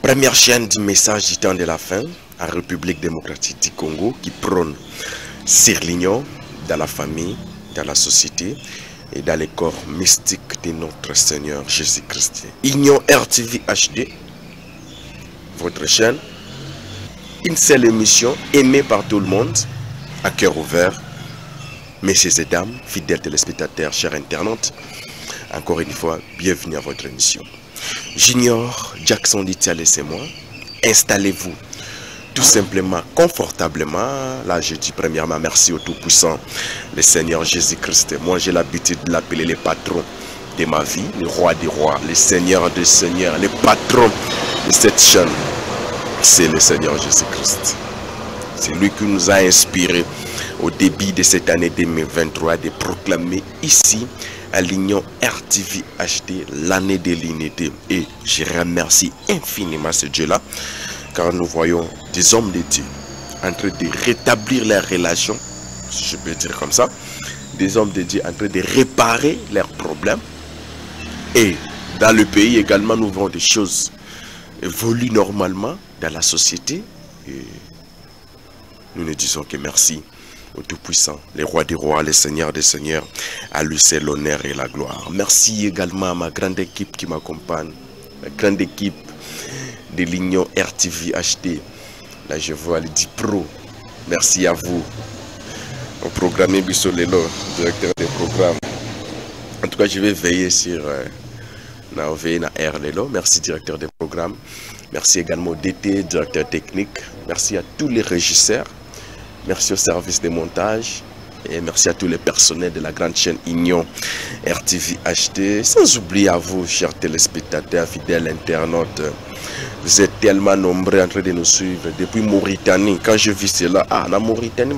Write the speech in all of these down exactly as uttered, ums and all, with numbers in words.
Première chaîne du message du temps de la fin en République démocratique du Congo qui prône sur l'union dans la famille, dans la société et dans les corps mystiques de notre Seigneur Jésus-Christ. Union R T V H D, votre chaîne, une seule émission aimée par tout le monde, à cœur ouvert. Messieurs et dames, fidèles téléspectateurs, chers internautes, encore une fois, bienvenue à votre émission. Junior Jackson Ditiale, c'est moi. Installez-vous tout simplement, confortablement. Là, je dis premièrement merci au Tout-Puissant, le Seigneur Jésus-Christ. Moi, j'ai l'habitude de l'appeler le patron de ma vie, le roi des rois, le Seigneur des seigneurs, le patron de cette chaîne. C'est le Seigneur Jésus-Christ. C'est lui qui nous a inspiré au début de cette année deux mille vingt-trois de proclamer ici à l'Union R T V H D l'année de l'unité. Et je remercie infiniment ce Dieu-là, car nous voyons des hommes de Dieu en train de rétablir leurs relations, si je peux dire comme ça, des hommes de Dieu en train de réparer leurs problèmes. Et dans le pays également, nous voyons des choses évoluer normalement dans la société. Et nous ne disons que merci au Tout-Puissant, les rois des rois, les seigneurs des seigneurs. À lui c'est l'honneur et la gloire. Merci également à ma grande équipe qui m'accompagne, la grande équipe de l'Union R T V H D. Là je vois les dix pros. Merci à vous. Au programme Bisso Lelo, directeur des programmes. En tout cas, je vais veiller sur euh, na veiller na R Lelo. Merci directeur des programmes. Merci également au D T, directeur technique. Merci à tous les régisseurs. Merci au service de montage. Et merci à tous les personnels de la grande chaîne Union R T V H D. Sans oublier à vous, chers téléspectateurs, fidèles internautes. Vous êtes tellement nombreux en train de nous suivre. Depuis Mauritanie, quand je vis cela, ah, la Mauritanie,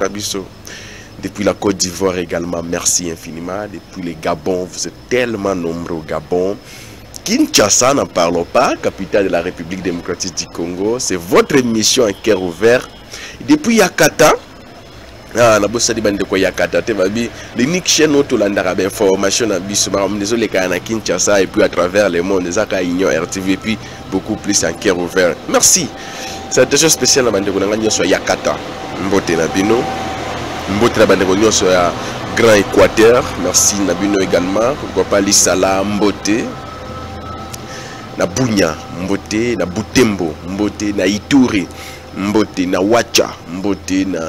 depuis la Côte d'Ivoire également, merci infiniment. Depuis les Gabon, vous êtes tellement nombreux au Gabon. Kinshasa, n'en parlons pas, capitale de la République démocratique du Congo. C'est votre émission à cœur ouvert. Depuis Yakata, ah, na bossa di bande ko Yakata, te babi, l'unique chaîne auto landara information na biso, désolé kana Kinshasa et puis à travers le monde, zaka Union R T V et puis beaucoup plus en cœur ouvert. Merci. C'est une chose spéciale na bande ko nga nyoso Yakata. Mbote na bino. Mbote na bande ko nyoso ya Grand Équateur. Merci na bino également. Pourquoi pas Lisala Mbote. Na Bunya Mbote, na Butembo Mbote, na Ituri Mbote, na Wacha Mbote, na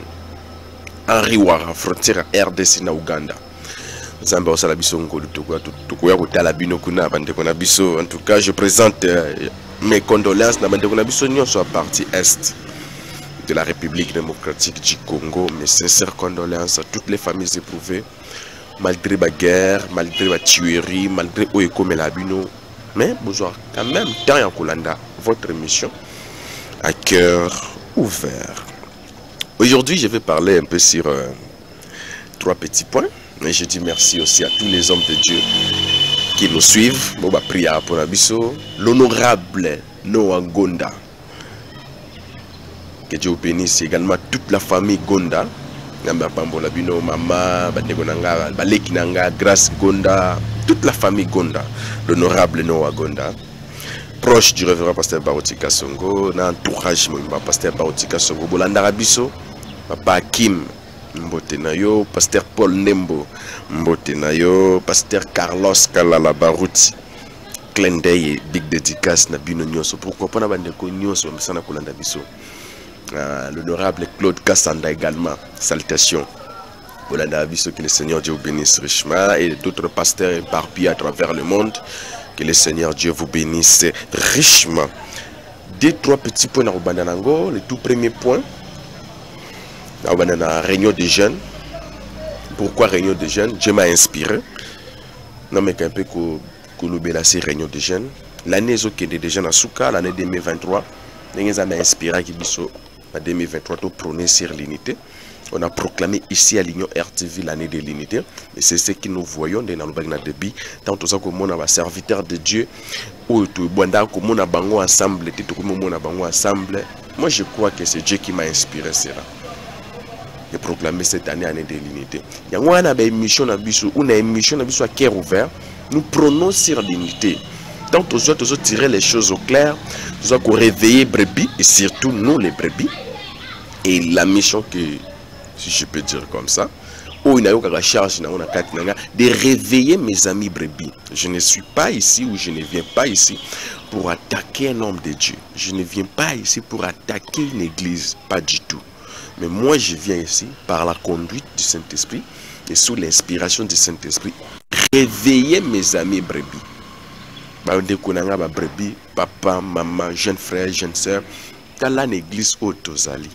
Henriwara, frontière R D C na Uganda. Zamba osala biso ngolu tukuya kutala bino kuna bandeko na biso. En tout cas, je présente euh, mes condoléances na bandeko na biso nyonso à partie est de la République démocratique du Congo. Mes sincères condoléances à toutes les familles éprouvées, malgré la guerre, malgré la tuerie, malgré Oeko Melabino. Mais bonjour, quand même, temps en Kolanda, votre émission à cœur ouvert. Aujourd'hui, je vais parler un peu sur euh, trois petits points. Et je dis merci aussi à tous les hommes de Dieu qui nous suivent. Bon, bah, prière pour Abisso. L'honorable Noah Gonda. Que Dieu bénisse également toute la famille Gonda. Maman, Grâce Gonda, toute la famille Gonda. L'honorable Noah Gonda. Proche du révérend pasteur Barotika Songo, dans l'entourage de pasteur Barotika Songo, Bolanda Rabiso, Papa Kim Mbotenayo, pasteur Paul Nembo Mbotenayo, pasteur Carlos Kalala Barouti, clin d'œil et big dédicace na bino nyonso. Pourquoi pas na bande ko nyonso misana kolanda biso. L'honorable Claude Kassanda également, salutations. Bolanda Biso, que le Seigneur Dieu vous bénisse richement, et d'autres pasteurs éparpillés à travers le monde. Que le Seigneur Dieu vous bénisse richement. Deux, trois petits points dans le Le tout premier point, dans la réunion des jeunes. Pourquoi réunion des jeunes? Dieu m'a inspiré. Non, mais un peu que ces réunion des jeunes. L'année des jeunes à Souka, l'année deux mille vingt-trois, nous avons inspiré qui en deux mille vingt-trois, pour prôner sur l'unité. On a proclamé ici à l'Union R T V l'année de l'unité. Et c'est ce que nous voyons dans le début. Tant que nous avons serviteur de Dieu, ou nous avons ensemble, ensemble. Moi je crois que c'est Dieu qui m'a inspiré cela. De proclamer cette année, année de l'unité. Il y a une mission à cœur ouvert. Nous prônons sur l'unité. Tant que nous doit tirer les choses au clair, nous doit réveiller brebis, et surtout nous les brebis. Et la mission que, si je peux dire comme ça, de réveiller mes amis brebis. Je ne suis pas ici ou je ne viens pas ici pour attaquer un homme de Dieu. Je ne viens pas ici pour attaquer une église, pas du tout. Mais moi je viens ici par la conduite du Saint-Esprit et sous l'inspiration du Saint-Esprit, réveiller mes amis brebis. Brebis, papa, maman, jeune frère, jeune soeur, dans l'église Otozali.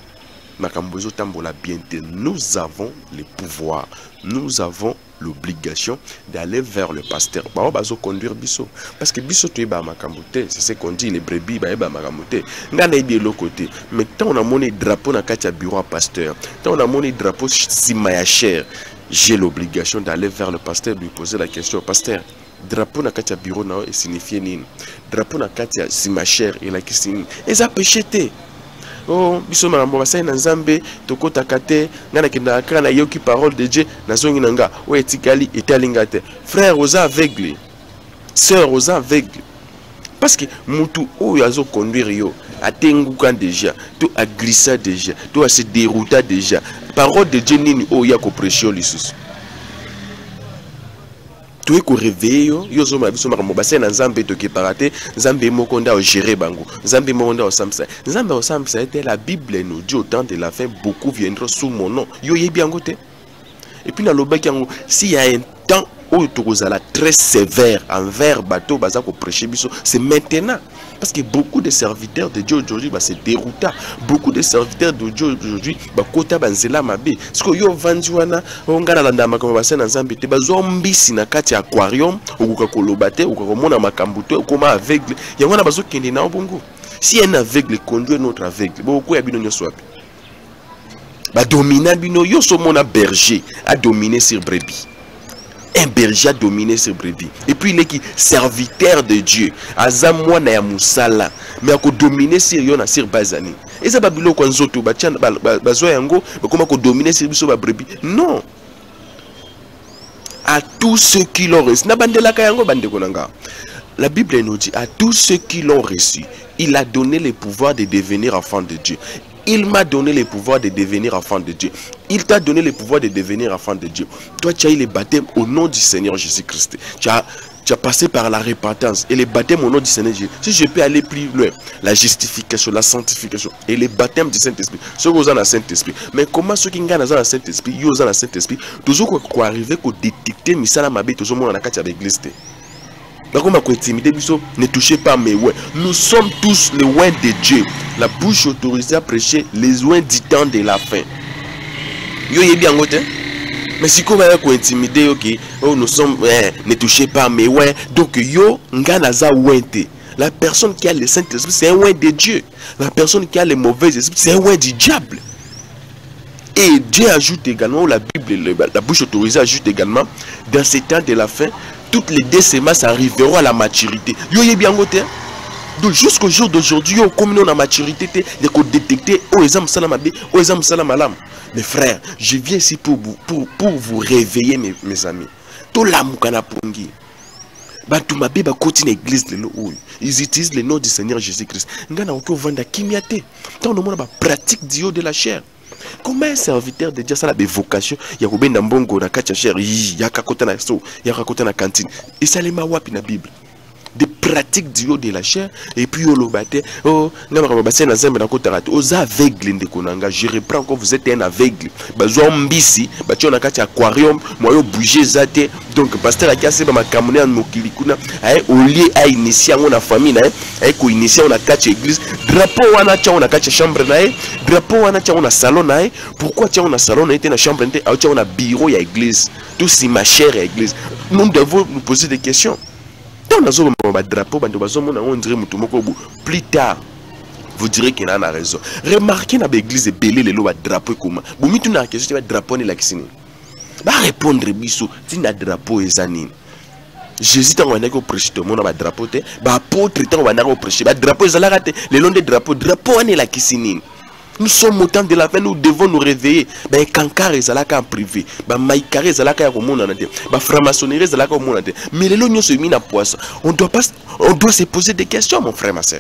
Nous avons le pouvoir, nous avons l'obligation d'aller vers le pasteur. Conduire biso. Parce que biso tu es c'est ce qu'on dit, les brebis, côté. Mais tant on a mon drapeau dans le bureau à pasteur, tant on a mon drapeau si cher, j'ai l'obligation d'aller vers le pasteur, lui poser la question au pasteur. Drapeau na katia bureau na signifie nini? Drapeau na katia si ma chère et la question. Et ça pécheté. Oh, biso marambo basai na nzambe tokota kate ngana kenda kana yoki parole de Dieu na zongi nanga o etikali etalinga te. Frère aux aveugles, sœur aux aveugles. Parce que mutu o yazo conduire yo atenguka déjà, to a glissé déjà, to a se dérouta déjà. Parole de Dieu nini o ya ko prêcher lisusu. Tu es ko réveiller yo yo zo mabiso makambo basai na nzambe to ki parate nzambe mokonda o gérer bango nzambe mokonda o samsa nzambe o samsa était la Bible nous dit au temps de la fin beaucoup viendront sous mon nom yo yebi yango te. Et puis na lobaki yango s'il y a un temps où tu es très sévère envers bateau baza ko prêcher biso c'est maintenant. Parce que beaucoup de serviteurs de Dieu aujourd'hui va se dérouter. Beaucoup de serviteurs de Dieu aujourd'hui va kota banzela mabe. Ce que yo vandiwana ongana landa makambo basena nzambe te bazombisi na kati aquarium okuka kolobate okuka mona makambuto okoma aveugle. Yango na bazo kende na bongo. Si un aveugle conduit notre aveugle, beaucoup ya bino nyoso wapi. Ba dominer bino yo so mona berger a dominer sur brebis. Un berger a dominé ce brebis. Et puis il est qui serviteur de Dieu. Azamwa na ya musala. Mais ako dominer sur yona sur bazani. Et ça babilo kwa nzoto ba tiana bazo yango bakoma ko dominer sur biso ba brebis. Non. À tous ceux qui l'ont reçu. Na bandela ka yango bande konanga. La Bible nous dit à tous ceux qui l'ont reçu, il a donné le pouvoir de devenir enfant de Dieu. Il m'a donné le pouvoir de devenir enfant de Dieu. Il t'a donné le pouvoir de devenir enfant de Dieu. Toi, tu as eu le baptême au nom du Seigneur Jésus-Christ. Tu as, tu as passé par la repentance et le baptême au nom du Seigneur Jésus. Si je peux aller plus loin, la justification, la sanctification et le baptême du Saint-Esprit. Ceux qui ont le Saint-Esprit. Mais comment ceux qui ont le Saint-Esprit, ils ont le Saint-Esprit, toujours qu'on arrive à détecter, mais ça n'a pas été toujours dans la carte avec l'église. Ne touchez pas mes ouins. Nous sommes tous les ouins de Dieu. La bouche autorisée à prêcher les ouins du temps de la fin. Yo yé bien gote. Mais si vous avez intimidé, ok, oh nous sommes, eh, ne touchez pas mes ouins. Donc yo nganaza ouinte. La personne qui a le Saint-Esprit, c'est un ouin de Dieu. La personne qui a les mauvais esprits, c'est un ouin du diable. Et Dieu ajoute également, la Bible, la bouche autorisée ajoute également, dans ces temps de la fin, toutes les deux semences arriveront à la maturité. Yo yé bien gote. Donc jusqu'au jour d'aujourd'hui, comme nous on a maturité, de détecter oh exam salamabe, oh exam salamalam. Mes frères, je viens ici pour vous, pour, pour vous réveiller mes, mes amis. Tout l'amour qu'on a pongi. Batumabe ba continue l'église de l'eau. Ils utilisent le nom du Seigneur Jésus-Christ. Ngana oko vanda kimiate. Tant le monde ba pratique du haut de la chair. Comment un serviteur de Dieu ça a des vocations? Il y a combien d'ambongo na kacha chair, il y a kakota na so, il y a kakota na cantine. Et ça les ma wapi na Bible. Des pratiques du haut de la chair et puis au lobate oh ngama bassin na zembe na kotarate aux aveugles de konanga. Je reprends encore, vous êtes un aveugle bazo mbisi batio na kati aquarium moyo bouger zate. Donc pasteur akase ba makamune en mokili kuna ay au lieu à initier on a famille na ay ko initier on a kati église drapeau wana tia on a kati chambre na drapeau wana tia on a salon na. Pourquoi tia on a salon na était na chambre na tia on a bureau ya église tout si ma chère église. Nous devons nous poser des questions. Plus tard, vous direz qu'il en a raison. Remarquez dans l'église belé les lois drapeau comment. Vous mettez une question sur drapeau ni la kisini. Ba répondre biso, ti na drapeau ezanine. Jésus tant on a prêché tout le monde ba drapeau te, ba apôtre tant on a prêché, ba drapeau ezala raté, le long des drapeaux, drapeau ni la kisini. Nous sommes au temps de la fin, nous devons nous réveiller. Ben kankare ezalaka en privé, ben maïkare ezalaka ya komona na te, ben franc-maçonnerie ezalaka komona te. Mais les lois se mis na poisson. On doit pas, on doit se poser des questions, mon frère, ma soeur.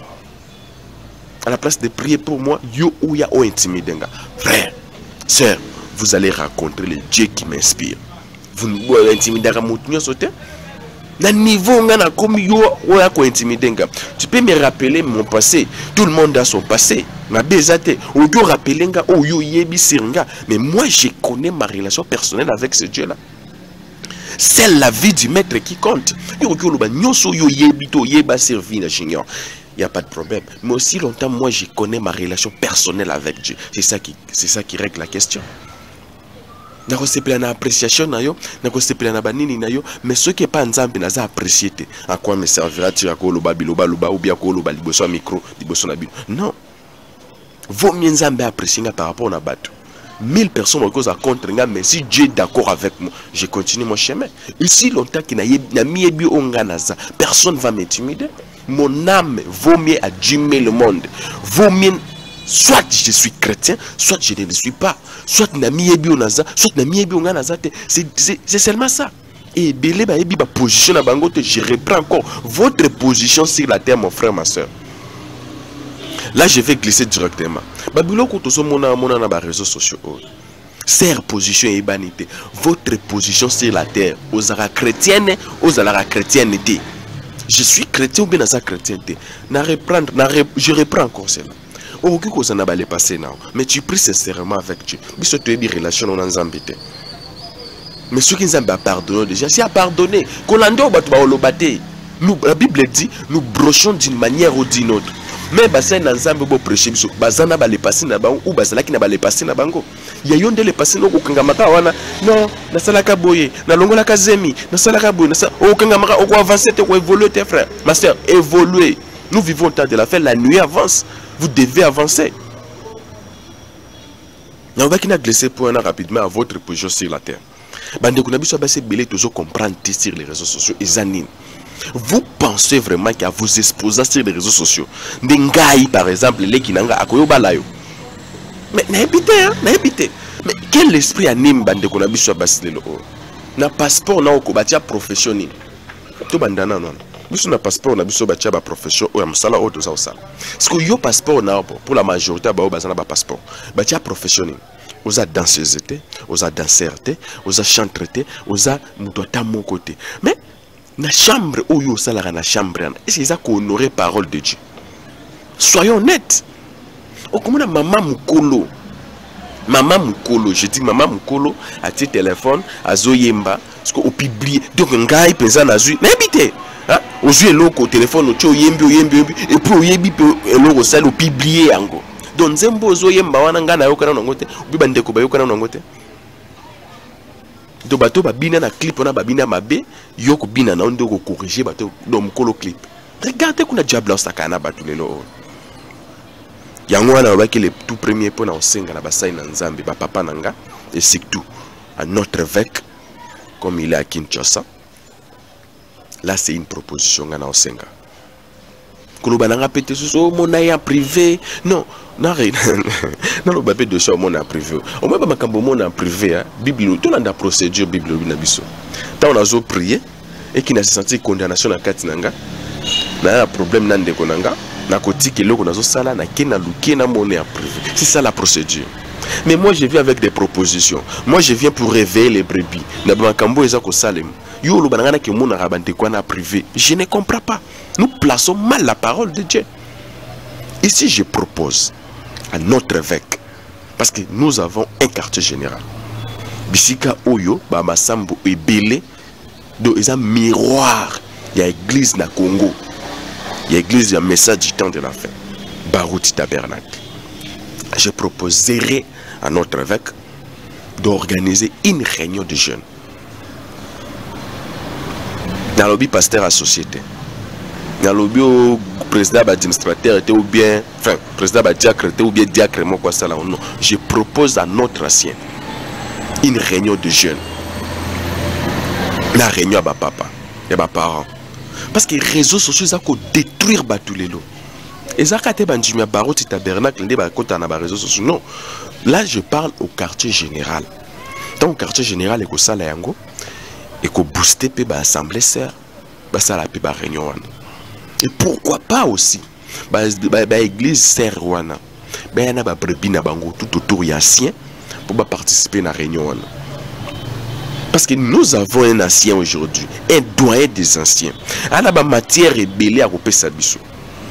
À la place de prier pour moi, yo ou ya o intimidenga. Frère, sœur, vous allez rencontrer le Dieu qui m'inspire. Vous ne intimidera moutinho sauter. Na niveau ngana comme yo ou ya ko intimidenga. Tu peux me rappeler mon passé. Tout le monde a son passé. Ma bezate, ou yo rappeler nga ou yo yebi siringa. Mais moi je connais ma relation personnelle avec ce Dieu là. C'est la vie du maître qui compte. Yo yo lo ba nyoso yo yebi to yeba servi na junior. Il n'y a pas de problème. Mais aussi longtemps, moi, je connais ma relation personnelle avec Dieu. C'est ça qui, c'est ça qui règle la question. Nako sepela na appréciation na yo, nako sepela na banini na yo, mais ce qui est pas nzambe na za apprécier te. À quoi me servira tu ko loba biloba loba ou bien ko loba liboso micro, liboso na bino. Non. Vaut mieux nzambe apprécier par rapport na bato. Mille personnes ont cause à contre nga, mais si Dieu est d'accord avec moi, je continue mon chemin. Ici longtemps qu'il n'a mis bi onga naza, personne va m'intimider. Mon âme vaut mieux à dix mille le monde. Vaut mieux, soit je suis chrétien, soit je ne le suis pas. Soit nami ebi onaza, soit nami ebi onga naza. C'est seulement ça. Et belé ba ebi ba position na bango te, je reprends encore votre position sur la terre, mon frère, ma soeur. Là, je vais glisser directement. Babilo kotoso mona mona na ba réseaux sociaux. Serre position et banité. Votre position sur la terre, aux ara chrétienne, aux ara chrétienté. Je suis chrétien ou bien dans sa chrétienté. Reprendre, je reprends encore cela. Aucune chose n'a pas passé now. Mais tu pries sincèrement avec Dieu. Mais tu as des relations dans les embêtés. Mais ceux qui nous ont pardonné déjà, c'est à pardonner. Nous, la Bible dit, nous brochons d'une manière ou d'une autre. Mais bassin dans ensemble pour prêcher biso bazana ba le passer na bango ou bazala ki na ba le passer na bango ya yonde le passer no kokangamaka wana non na salaka boye na longola kazemi na salaka boye na sa o kangamaka o ko avancer te ko évoluer tes frères ma sœur évoluer. Nous vivons au temps de la fin, la nuit avance, vous devez avancer. On va qui n'a glissé pour un rapidement à votre position sur la terre. Bande ko na biso ba se belé toujours comprendre sur les réseaux sociaux et anime. Vous pensez vraiment qu'à vous exposer sur les réseaux sociaux, Ndengai par exemple, les Kinanga Akoyobalayo. Mais n'habitez, hein, n'habitez. Mais quel esprit anime bande qu'on a vu sur Basilelo? Na passeport na okobatia professionnel. To bandana non. Biso na passeport na biso batia ba profession ou amsala auto za osala. Parce que yo passeport na pour la majorité ba bazana ba passeport. Batia professionnel. Oza danseuse, oza danseur, oza chanteur, oza mutota mon côté. Mais na chambre où yo salara na chambre est-ce qu'ils a honoré parole de Dieu? Soyons honnêtes. O comme na maman mukolo. Maman mukolo, je dis maman mukolo a tes téléphone a zoyemba parce que au publier donc ngai pensa na zui na habité hein au zui loko téléphone o yembi o yembi et puis o yebi pe loko sala au publier yango donc nzembo zoyemba wana ngana yo kana ngote biba ndeko ba yo kana ngote. Do bato babina na clip on a babina mabe yoko bina na ondo ko corriger bato do mukolo clip. Regardez qu'on a diable au sakana bato lelo. Yango wana ba ki le tout premier point na osenga na basai na nzambe ba papa nanga et surtout à notre évêque comme il est à Kinshasa. Là c'est une proposition na osenga. Koloba nanga pété so monaya privé non. Non, non, le babé de ça au monde en privé. Au moins, quand on monde en privé, Bible, tout le monde a procédure Bible na biso. Tant on a zo prié et qui n'a senti condamnation na katinanga, na un problème nan de konanga, na koti ke loko na zo sala na kena luke na monnaie en privé. C'est ça la procédure. Mais moi je viens avec des propositions. Moi je viens pour réveiller les brebis. Na bakambo eza ko salem. Yo lo bananga ke mona rabante kwa na privé. Je ne comprends pas. Nous plaçons mal la parole de Dieu. Ici je propose à notre évêque, parce que nous avons un quartier général. Bisika Oyo, Bamasambo et Belé, donc ils ont un miroir. Il y a l'église na Congo. Il y a l'église, il y a un message du temps de la fin. Barouti Tabernacle. Je proposerai à notre évêque d'organiser une réunion de jeunes. Dans le lobby pasteur à société. Dans le lobby président administrateur était ou bien, enfin, président diacre était ou bien diacre, moi quoi ça là, non. Je propose à notre ancien une réunion de jeunes. La réunion à ma papa et ma parents. Parce que les réseaux sociaux, ça peut détruire tous les lots. Et ça, quand tu es barreau, tu tabernacle, tu es na réseaux sociaux. Non. Là, je parle au quartier général. Dans le quartier général, il y a yango et qu'on booster ba assemblée sœur, ba ça la ba réunion. Et pourquoi pas aussi ba ba église sœur wana. Ba yana ba brebis na bango tout autour yassien pour ba participer à la réunion. Parce que nous avons un ancien aujourd'hui, un doyen des anciens. Il y a matière rébellée à couper sa biso.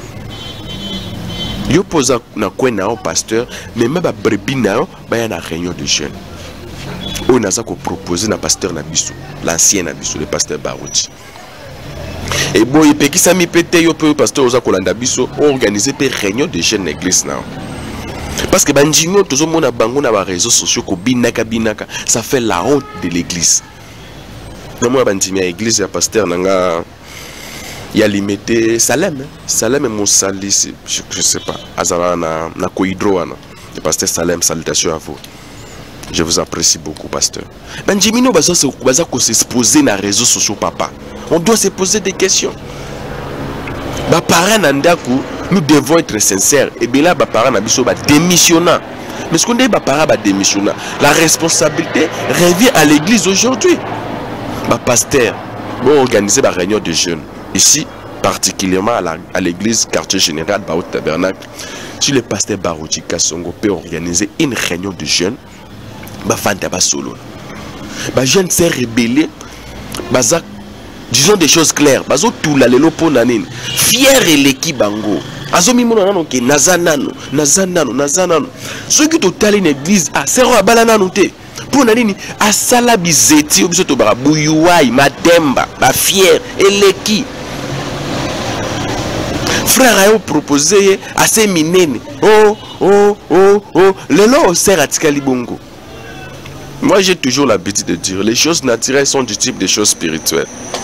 Yo posa na quoi na pasteur, mais même ba brebis na ba yana réunion de jeunes. On a proposé na pasteur na biso, l'ancien na biso, le pasteur Barouti. Et bon, il peut qui ça mi pété yo peu pasteur oza kolanda biso organiser pe réunion de jeunes l'église na. Parce que banjingo tout le monde a bango na ba réseaux sociaux ko binaka binaka, ça fait la honte de l'église. Non moi banjimi l'église ya pasteur nanga ya limité Salem, Salem et Moussali, je, je sais pas, azala na na koidro ana. Le pasteur Salem, salutations à vous. Je vous apprécie beaucoup, pasteur. Benjamino baza ko s'exposer na réseaux sociaux papa. On doit se poser des questions. Ba parents nandaku, nous devons être sincères et bien là ba parents na biso ba démissionnant. Mais ce qu'on dit ba parents ba démissionnant, la responsabilité revient à l'église aujourd'hui. Ba pasteur, bon organiser ba réunion de jeunes ici particulièrement à l'église quartier général ba au tabernacle. Si le pasteur Barouti Kasongo peut organiser une réunion de jeunes bafanta ba solo ba jeune s'est rebellé baza disons des choses claires bazo tout la lelo pona nini fier eleki bango azomi mona nano ke nazanano nazanano nazanano ceux qui total une église a sero abala nano te pona nini asala bizeti obiso to ba buyuwai matemba ba fier eleki frère a proposé assez minene oh oh oh oh lelo sert atikali bongo. Moi, j'ai toujours l'habitude de dire, les choses naturelles sont du type des choses spirituelles.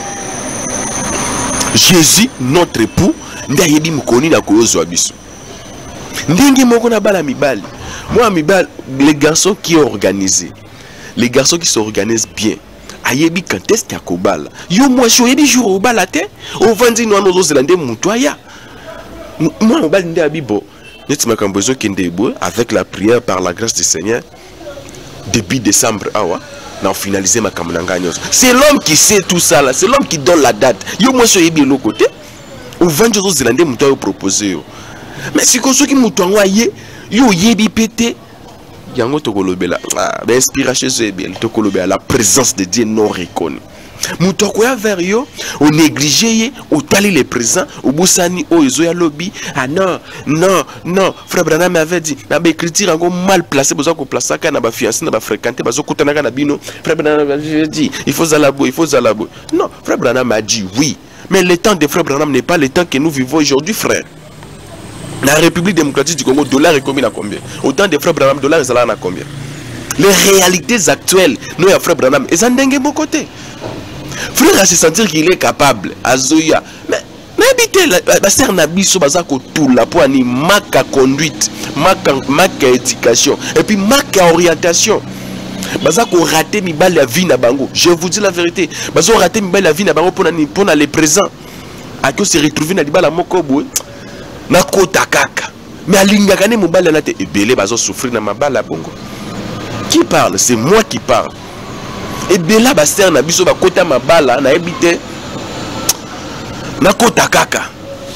Jésus, notre époux, ndayebi mukoni na koyozo abiso. Ndenge moko na bala mibali. Moi, mibali, les garçons qui ont organisé, les garçons qui s'organisent bien, ayebi quand est-ce qu'il y a kobala. Yo moi, je yebi jour au bala te. Au vandi no no zelande mutoya. Moi, au bal ndayebi bo. Net makambozo kendebo avec la prière par la grâce du Seigneur. Début décembre, ah ouais, on finalisé ma camonangagnos. C'est l'homme qui sait tout ça là, c'est l'homme qui donne la date. Yo moi je bien l'autre côté. Au vingt-deux zélandais mouton proposé. Mais si comme ceux qui mouton voyé, yo yebi pété. Yango tokolobela. Ah, ben inspiration chez eux bien, tokolobela la présence de Dieu non reconnue. Mouton quoi vers yo, au négligé, au tali les présents, au boussani, au isoya lobby. Ah non, non, non, frère Branham m'avait dit, na ba écriture encore mal placé, besoin qu'on place ça quand na ba fiancé, na ba fréquenté, besoin qu'on tena na bino. Frère Branham m'avait dit, il faut zalabo, il faut zalabo. Non, frère Branham m'a dit oui, mais le temps de frère Branham n'est pas le temps que nous vivons aujourd'hui, frère. La République démocratique du Congo, dollar est combien à combien? Autant de frère Branham, dollar est à combien? Les réalités actuelles, nous y a frère Branham, et ça n'engue bon côté. Frère à se sentir qu'il est capable, Azoya. Mais n'habitez la sœur Nabiso Bazako tout la pour ani maka conduite, maka maka éducation, et puis maka orientation. Bazako raté mi bal la vie na bango. Je vous dis la vérité. Bazako raté mi bal la vie na bango pour ni pour les présents. A que se retrouver na dibala mokobo. Na kota kaka. Mais alinga kane mo bal na te ebele bazo souffrir na mabala bongo. Qui parle? C'est moi qui parle. Et bien là, Bastien na biso ba kota mabala na ebité na kota kaka.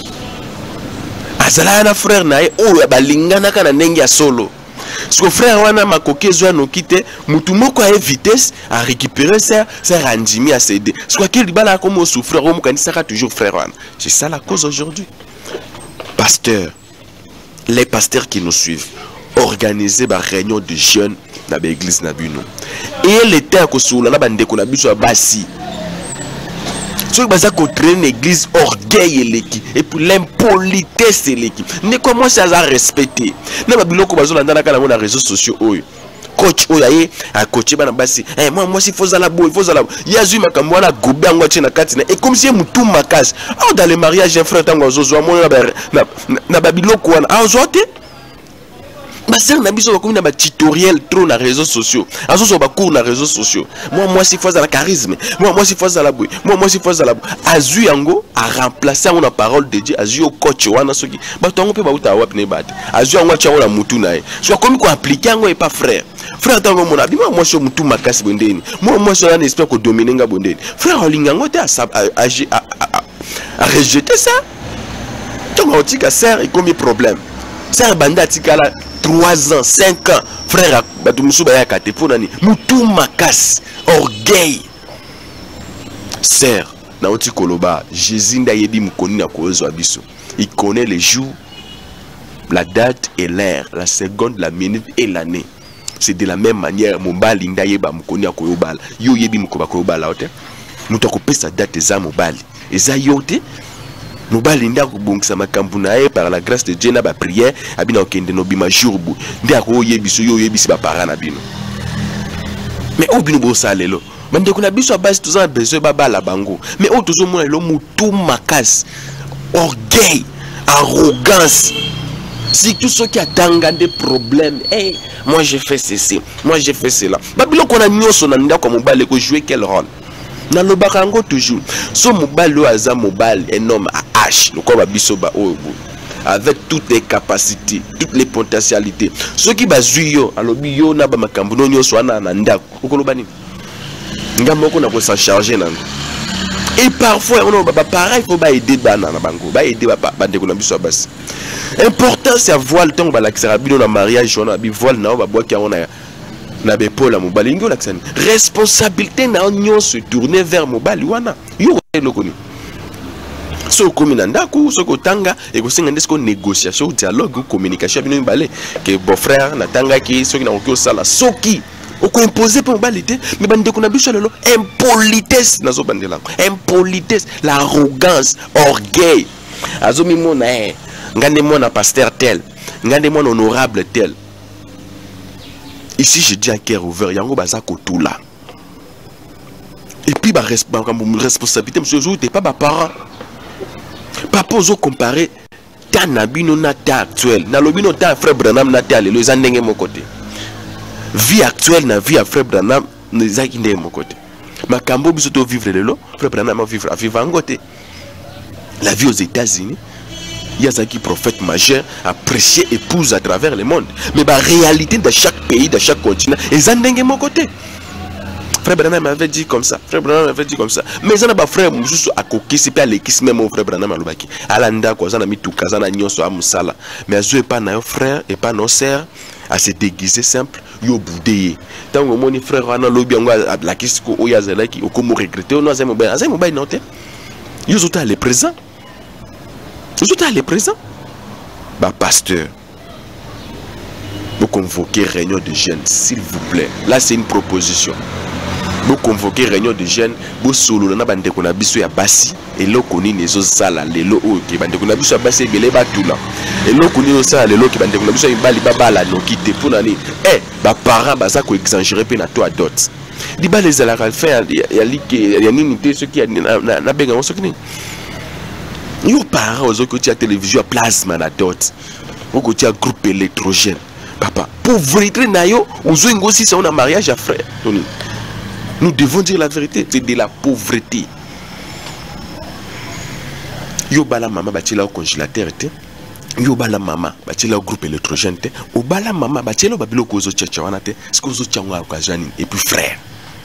Azala na frère na e o ya balingana kana ndenge ya solo. Parce frère wana makokezo no kite mutu moko a vitesse à récupérer ça ça randimi à céder. Parce que quel bala comme souffrir au kanisa ka toujours frère wana. C'est ça la cause aujourd'hui. Pasteur, les pasteurs qui nous suivent organiser ba réunion de jeunes na ba église na bino. Et l'état ko soula na bande ko na biso basi. Ce que baza ko traîner l'église orgueil eleki et puis l'impolitesse eleki. Ne comment ça a respecté. Na ba biloko bazo landa na kana na réseaux sociaux oyo. Coach oyaye a coacher bana basi. Eh moi moi si faut za la bo, il faut za la. Yazu makambo na gobe ngo tina katina et comme si mutu makasi. Ah dans les mariages un frère tango zozo mo na na ba biloko wana. Ah zote Ma sœur n'a pas comme un tutoriel trop dans les réseaux sociaux. En ce moment, cours dans les réseaux sociaux. Moi, moi, si fois à la charisme. Moi, moi, si fois à la bouille. Moi, moi, si fois à la bouille. Azu yango a remplacé la parole de Dieu. Azu au coach wana soki. Bah, tu as un peu ba wap ne bat. Azu yango tu as la mutu nae. Soit comme quoi appliquer yango et pas frère. Frère tango mon abi. Moi, moi, je suis mutu makas bondeni. Moi, moi, je suis un espèce que dominer nga bondeni. Frère olingango te a a a a rejeter ça. Donc, on dit que sœur et combien de problèmes. Sœur banda tikala trois ans, cinq ans, frère, Moutou makas, orgueil. Sœur, Naoti Koloba, Jésus Ndayebi Mukoni na Kozo Abiso. Il connaît les jours, la date et l'heure, la seconde, la minute et l'année. C'est de la même manière, Mobali Ndayeba Mukoni na Koyobal. Yo Yebi Mukoba Koyobal laote. Moutako pesa date za Mobali. Eza yote. Mobali ndako bongisa makambu na ye par la grâce de Dieu na ba prière abina okende no bima jourbu ndako yebiso yo yebisi ba parana bino mais obino bo salelo bande kuna biso base tous en besoin baba la bango mais o tozo mona lo mutu makas orgueil arrogance si tout ce qui attanga des problèmes hey, moi j'ai fait ceci moi j'ai fait cela babilo kona nyoso na ndako mobali ko jouer quel rôle na lo bakango toujours so mobali aza mobali un homme à H le quoi bisoba avec toutes les capacités toutes les potentialités ceux qui bazuyo alobi yo na ba makambo no nyoso ana na ndako okolobani ngambo ko na ko s'en charger nan et parfois on ba pareil faut ba aider bana na bango ba aider ba bande ko na biso basi important c'est voile tant ba la bino na mariage on a bi voile na ba bois qui on a na bepola mobali ngo laksani responsabilité na onyo se tourner vers mobali wana yo lokoni so komina ndako so ko tanga e ko singa ndesko négociation dialogue communication bino mbale que beau frère na tanga ki so ki na ko sala soki o ko imposer pour mobali te mais bande ko na biso lelo impolitesse na zo bandela impolitesse l'arrogance orgueil azomi mona eh ngande mona pasteur tel ngande mona honorable tel. Ici, je dis à cœur ouvert, yango baza kotula. Et puis, ma responsabilité, monsieur, je n'étais pas ma parent. Papa, ozo comparer ta nabino na ta actuelle. Na lobino ta frère Branham na ta lelo, zandenge mon côté. Vie actuelle na vie à frère Branham, nezakinde mon côté. Ma kambo bisoto vivre lelo, frère Branham vivre à vivre en côté. La vie aux États-Unis. Il y a qui prophète majeur à prêcher épouse à travers le monde. Mais la réalité de chaque pays, de chaque continent, ils ont dingue mon côté. Frère Branham m'avait dit comme ça. Frère Branham m'avait dit comme ça. Mais ils ont pas frère juste à coquer, c'est pas les qui même mon frère Branham à l'obaki. Alanda quoi, ça n'a mis tout casa na nyon so amusala. Mais azu est pas nos frères et pas nos sœurs à se déguiser simple. Yo boudé. Tant que mon frère ana lobi ngo la kisiko oyazela ki okomo regretter on a zemo ben, azemo ben noté. Yo zota les présents. Vous êtes allé présent. Bah, pasteur, vous convoquez réunion de jeunes, s'il vous plaît. Là, c'est une proposition. Vous convoquez réunion de jeunes, vous solo, na bande qu'on a biso ya basi, et l'eau koni les autres sala, les lots qui bande qu'on a biso ya basi, et les batula. Et l'eau koni les sala, les lots qui bande qu'on a biso ya bali baba la no quitte pour nani. Eh, bah, parents, bah, ça qu'on exagère pe na toi d'autres. Di ba les ala faire, il y a il y a une unité, ceux qui a na benga, on se connaît. Yo parents aux côtés à télévision à plasma na dot au côté à groupe électrogène papa pauvreté na yo ozo ngosi c'est un mariage à frère nous devons dire la vérité c'est de la pauvreté yo bala mama batila au congélateur te yo bala mama batila au groupe électrogène te o bala mama batila babilo kozo tchatcha wana te ce que ozo tchangwa okazani et puis frère.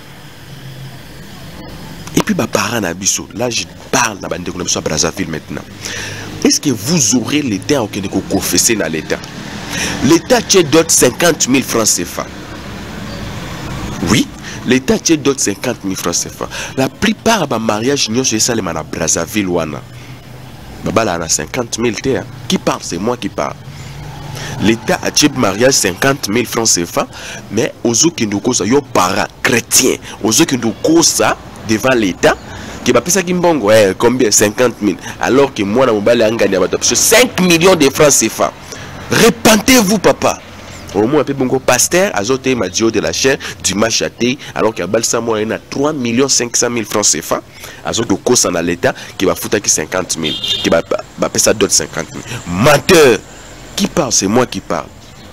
Et puis, ma parent Nabiso, là je parle na bande à Brazzaville maintenant. Est-ce que vous aurez l'État que vous confessez dans l'État? L'État tient d'autres cinquante mille francs C F A. Oui, l'État tient d'autres cinquante mille francs C F A. La plupart des mariages, nous sommes à Brazzaville. Baba là, on a cinquante mille T. Qui parle? C'est moi qui parle. L'État a tient mariage cinquante mille francs C F A, mais aux autres qui nous causent, yo parents chrétiens, aux autres qui nous causent devant l'État, qui va payer ça qui mbongo, eh, combien? cinquante mille. Alors que moi, je vais gagner cinq millions de francs C F A. Repentez-vous, papa. Au moins, un peu bon pasteur, azote madio de la chair, du machaté, alors qu'il y a balsamo, il y a trois millions cinq cent mille francs C F A. Azote de cause dans l'État, qui va foutre cinquante mille, qui va payer ça d'autres cinquante mille. Menteur. Qui parle? C'est moi qui parle.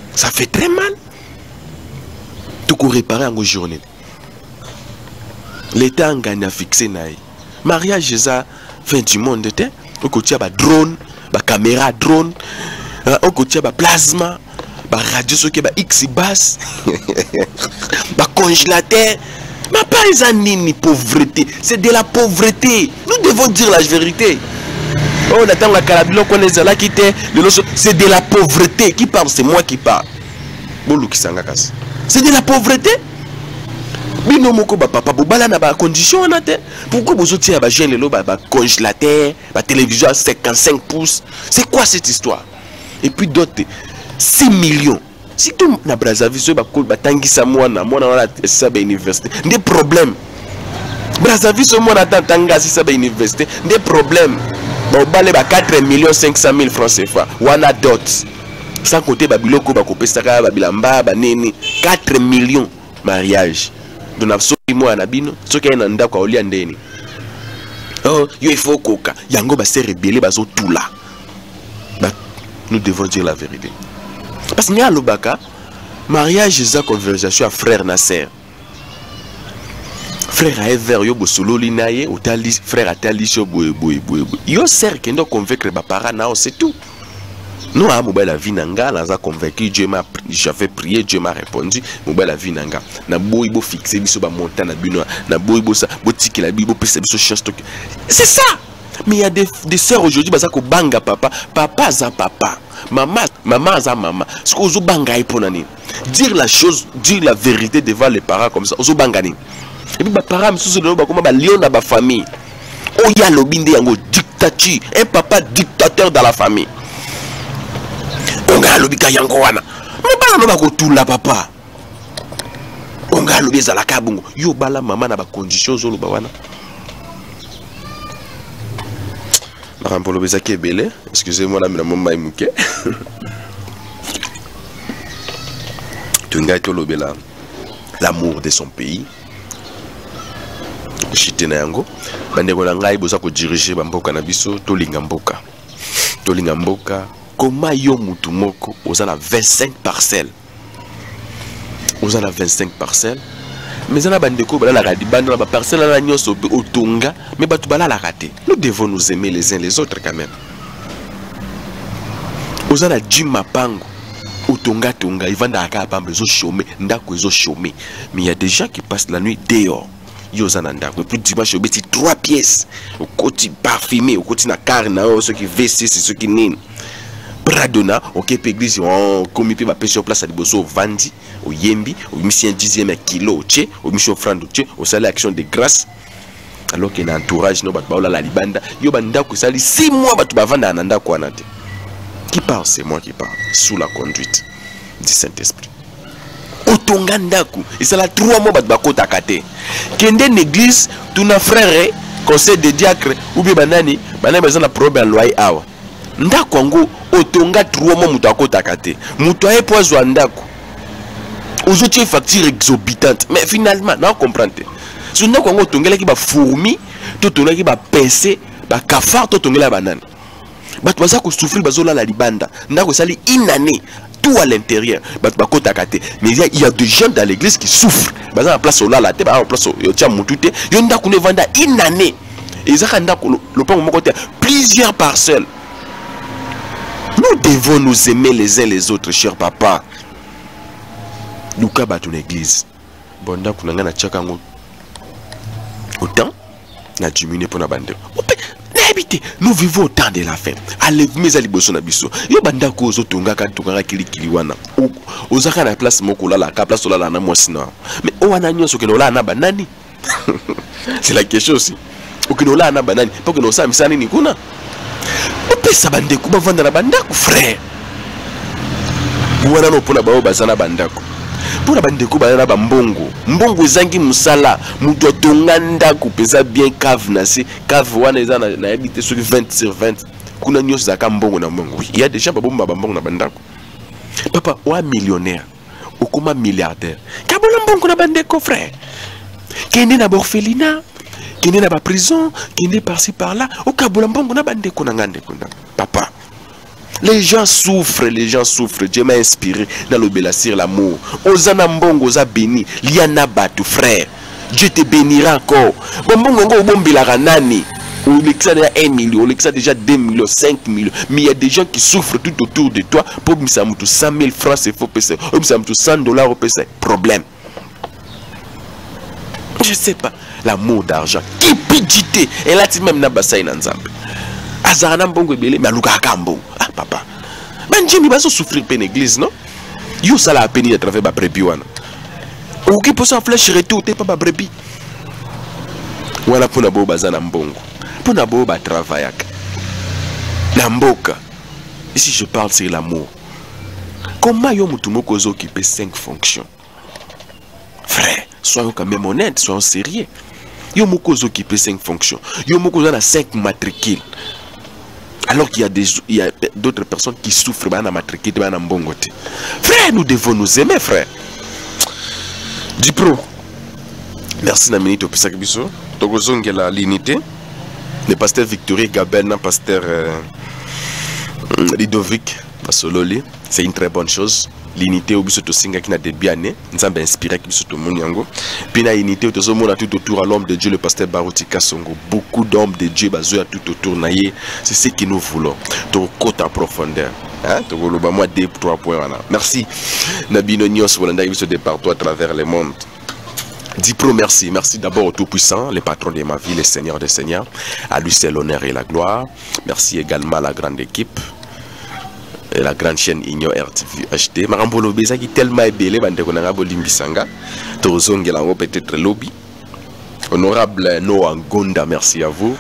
Ça fait très mal. Tout qu'on réparer en journée. L'État a gagné à fixer. Mariage, ça fin du monde. Au côté, il y a drone, il caméra drone, au côté, il y a plasma, radio, il y a X basse, il congélateur. Mais pas les ni pauvreté. C'est de la pauvreté. Nous devons dire la vérité. Oh, on attend la carabine, on est là qui était. C'est de la pauvreté. Qui parle? C'est moi qui parle. C'est de la pauvreté. Bino moko ba papa bobala na ba condition on a te. Pourquoi vous autres ba jeune le ba congélateur, ba télévision à cinquante-cinq pouces? C'est quoi cette histoire? Et puis d'autres six millions. Si tout na Brazzaville so ba ko ba tangisa mwana mwana wala ça ba université. Des problèmes. Brazzaville so mwana tanga si ça ba université, des problèmes. Ba balé ba quatre millions cinq cent mille francs C F A. Wana dot. Sans côté ba biloko ba ko pesa ka ba bilamba ba nini quatre millions mariage. Donc absolument moi anabino ce qui est nanda kwa olia ndeni. Oh, yo il faut koka. Yango ba se rebeller ba zo tout là. Bah, nous devons dire la vérité. Parce qu'il y a l'obaka mariage c'est conversation à frère Nasser. Frère a vers yo bosolo linaye ou tali frère a tali cho boy boy boy. Yo sert kendo convaincre ba parents na c'est tout. Nous à mobile la vie nanga la convaincu Dieu m'a j'avais prié Dieu m'a répondu mobile la vie nanga na boy bo fixer biso ba montant na bino na boy bo ça bo tiki la bibo pesa biso chance to. C'est ça. Mais il y a des, des sœurs aujourd'hui bah ça ko banga papa papa za papa maman maman za maman ce que ozo banga iponani dire la chose dire la vérité devant les parents comme ça ozo banga ni et puis ba parents misusu de ba comme ba lion na ba famille oh ya lobinde yango dictature un papa dictateur dans la famille. Onga lobika yango wana mais bana ba ko tout la papa onga lobeza la kabungo yo bala maman na ba conditions zo loba wana. Excusez-moi, la maman mouké. Tunga to lobela l'amour de son pays. Chitena yango. Bandeko na ngai boza ko diriger ba mboka na biso to linga mboka. To linga mboka. Koma yo mutu moko oza na vingt-cinq parcelles. Oza na vingt-cinq parcelles. Mais on a bandeko bala la radi banda ba parcelle la nyonso otunga mais batu bala la raté. Nous devons nous aimer les uns les autres quand même. Ozana jima pango otunga tunga ivanda aka pambe zo chômer ndako zo chômer mais il y a des gens qui passent la nuit dehors. Yozana ndako plus dimanche au petit trois pièces au côté parfumé au côté na carna ceux qui V six ceux qui nin. Bradona ok église on commis pe ba sur place à liboso vandi au yembi au mission dixième kilo tché au mission offrande tché au salaire action de grâce alors qu'il y a un entourage no ba la libanda yo banda ko sali six mois ba tu ba vanda nanda ko anate qui parle c'est moi qui parle sous la conduite du Saint-Esprit otonga ndako et ça la trois mois ba ba ko takate kende l'église tuna frère conseil de diacre ou bien banani banani besoin na problème loyer awa ndako ngo otonga trois mois muto akotaka te muto aye pozo ndako aujourd'hui facture exorbitante mais finalement na comprendre so ndako ngo otongela ki ba fourmi to tongela ki ba pincé ba cafard to tongela banane bato baza ko souffrir bazola la libanda ndako sali une année tout à l'intérieur bato bakotaka te mais il y a des gens dans l'église qui souffrent baza en place ola la te ba en place yo tia mutu te yo ndako ne vanda une année et ça ndako le pan mo côté plusieurs parcelles. Nous devons nous aimer les uns les autres, cher papa. Nous avons une église. Bonda kunanga na chaka ngo. Autant na diminué pour na bande. Nous vivons au temps de la fin. Allez, mes aliboso na biso. Yo banda ko zo tonga ka tonga kili kili wana. Ozaka na place moko la la ka place la na mwasina. Mais o wana nyoso ke no la na banani. C'est la question aussi. O ke no la na banani. Pas que no sa misani ni kuna. Pesa bandeko ba vanda na bandako frère. Buwana no pona bao bazana bandako. Pona bandeko ba na ba mbongo. Mbongo zangi musala, muto tonga ndako pesa bien cave na si cave wana eza na, na habité sur vingt sur vingt. Kuna nyos zaka mbongo na mbongo. Il y a des gens ba bomba ba mbongo na bandako. Papa wa millionnaire, okoma milliardaire. Kabona mbongo na bandeko frère. Kende na orphelinat. Qui n'est pas prison, qui n'est par-ci par-là, au Kabulambon, on a bandé qu'on a gardé. Papa, Les gens souffrent, les gens souffrent. Dieu m'a inspiré dans le bélassir l'amour. Ozana mbongo oza béni, liana batu frère. Dieu te bénira encore. Mbongo ngo bombi la ranani. On l'exa déjà un million, on l'exa déjà deux millions, cinq millions. Mais il y a des gens qui souffrent tout autour de toi. Pour me ça cent mille francs, c'est faux. Pour me ça cent dollars, c'est problème. Je sais pas. L'amour d'argent. Qui pidité. Et là, tu même n'a pas ça in ensemble. Azarana mbongo ebele, mais aluka akambo. Ah, papa. Ben, Dieu, il va souffrir pour l'église, non? Yo, ça l'a peine de travailler ma brebis. Ou qui peut s'en flèche retour, t'es pas ma brebis. Voilà pour na bo bazana mbongo. Pour na bo ba travail. La mboka. Ici, je parle sur l'amour. Comment yo mutumoko occuper cinq fonctions? Frère, soyons quand même honnêtes, soyons sérieux. Yo moko occuper cinq fonctions. Yo moko a cinq matricules. Alors qu'il y a des il y a d'autres personnes qui souffrent dans la matricule dans la mbongote. Frère, nous devons nous aimer, frère. Dipro. Merci na minute au Pisa Kibiso. Togozonge la l'unité. Le pasteur Victorie Gabel, le pasteur euh, Lidovic Basololi, c'est une très bonne chose. L'unité au biso to singa qui n'a des bien né, nous avons inspiré qui biso to monyango. Puis la unité au tozo mona tout autour à l'homme de Dieu le pasteur Baruti Kasongo. Beaucoup d'hommes de Dieu bazoya tout autour naïe. C'est ce que nous voulons. To côte en profondeur. Hein? To golo ba moi deux trois points là. Merci. Nabino Nyos Wolanda biso de partout à travers le monde. Dipro, merci. Merci d'abord au Tout-Puissant, le patron de ma vie, le Seigneur des Seigneurs. À lui, c'est l'honneur et la gloire. Merci également à la grande équipe. Et la grande chaîne Igno R T V H D. Marambolo Beza qui tellement est belé, bande konanga bolimbisanga. Tozongelango peut-être lobby. Honorable Noah Gonda, merci à vous.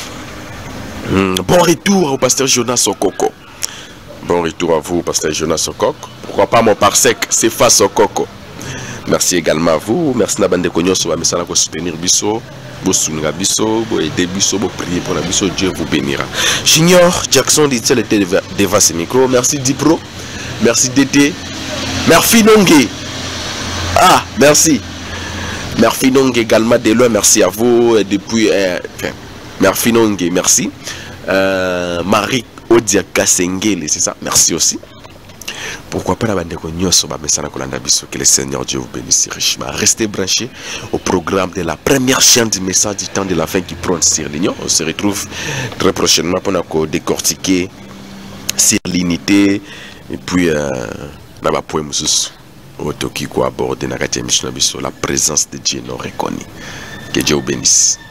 Hum, bon retour au pasteur Jonas Sokoko. Bon retour à vous, pasteur Jonas Sokoko. Pourquoi pas mon parsec, c'est face Sokoko. Merci également à vous. Merci na bande konyo so ba mesala ko soutenir biso, bo sunga biso, bo aider biso, bo prier pour la biso. Dieu vous bénira. Junior Jackson dit elle était devant ce micro. Merci Dipro. Merci D T. Merci Nongue. Ah, merci. Merci Nongue également de loin. Merci à vous depuis euh, enfin, merci Nongue, merci. Euh, Marie Odia Kasengele, c'est ça. Merci aussi. Pourquoi pas la bande que le Seigneur Dieu vous bénisse richement. Restez branchés au programme de la première chaîne du message du temps de la fin qui prône sur l'union. On se retrouve très prochainement pour décortiquer sur l'unité et puis euh, la présence de Dieu non reconnue. Que Dieu vous bénisse.